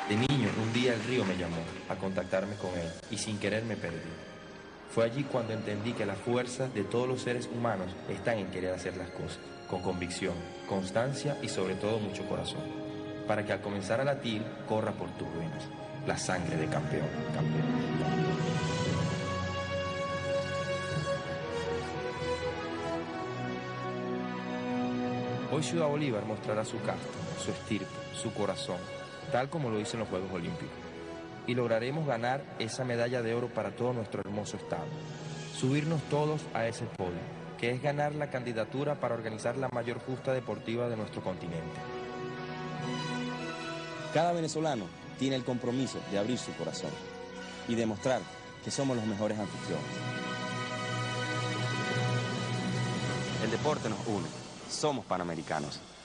De niño, un día el río me llamó a contactarme con él y sin querer me perdí. Fue allí cuando entendí que la fuerza de todos los seres humanos está en querer hacer las cosas, con convicción, constancia y sobre todo mucho corazón, para que al comenzar a latir corra por tus venas la sangre de campeón, campeón, campeón. Hoy Ciudad Bolívar mostrará su casta, su estirpe, su corazón, tal como lo hizo en los Juegos Olímpicos. Y lograremos ganar esa medalla de oro para todo nuestro hermoso estado. Subirnos todos a ese podio, que es ganar la candidatura para organizar la mayor justa deportiva de nuestro continente. Cada venezolano tiene el compromiso de abrir su corazón y demostrar que somos los mejores anfitriones. El deporte nos une. Somos panamericanos.